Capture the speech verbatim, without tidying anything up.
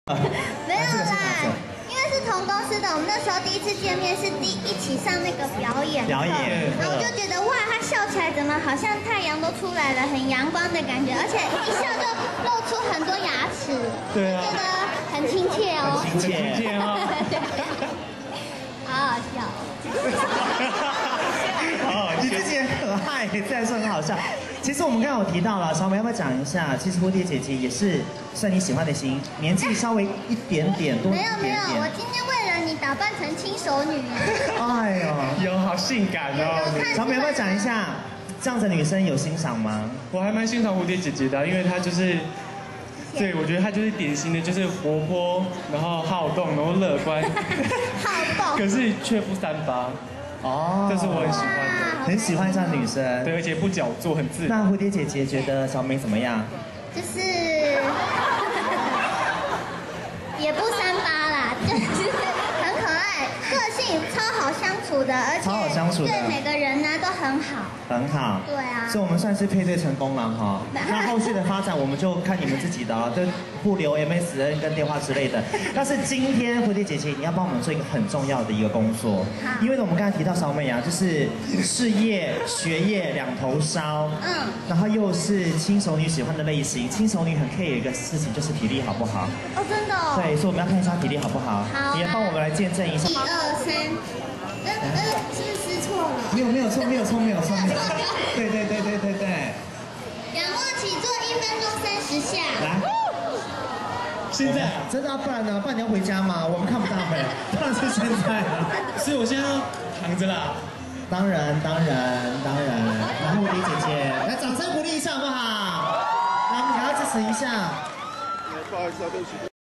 没有啦，因为是同公司的，我们那时候第一次见面是第一起上那个表演课， 表演， 然后我就觉得哇，他笑起来怎么好像太阳都出来了，很阳光的感觉，而且一笑就露出很多牙齿， 对啊， 觉得很亲切哦， 很亲切哦， 好好笑。 哦，你自己很可爱，这还是很好笑。其实我们刚刚有提到了，小美要不要讲一下？其实蝴蝶姐姐也是算你喜欢的型，年纪稍微一点点多一点点。 没有没有，我今天为了你打扮成轻熟女。 哎呦， 有好性感哦！ 小美要不要讲一下？这样子的女生有欣赏吗？ 我还蛮欣赏蝴蝶姐姐的，因为她就是，对我觉得她就是典型的，就是活泼，然后好动，然后乐观， 好动， 可是却不三八。哦，这是我很喜欢的， 很喜欢这样的女生。 对，而且不矫作，很自然。 那蝴蝶姐姐觉得小美怎么样？ 就是也不三八啦，就是很可爱，个性超好相处的，而且超好相处的， 对每个人呢都很好。 很好。 对啊。 所以我们算是配对成功了哈。那后续的发展我们就看你们自己的啊，就互留 M S N 跟电话之类的。但是今天蝴蝶姐姐你要帮我们做一个很重要的一个工作，因为呢我们刚才提到小美啊，就是事业学业两头烧，嗯，然后又是轻熟女喜欢的类型，轻熟女很 care 一个事情就是体力好不好？ 哦，真的哦。 对，所以我们要看一下体力好不好。 好。 你也帮我们来见证一下。 一二三，嗯嗯，是不是撕错了？ 没有没有错没有错没有错。对对对对对对。 仰卧起坐一分钟三十下。 来。现在啊，真的啊，不然呢？不然你要回家吗？我们看不到哎，当然是现在了。 所以我现在要躺着啦。 当然当然当然，然后蝴蝶姐姐，来掌声鼓励一下好不好？来，我们赶快支持一下。 不好意思啊，对不起。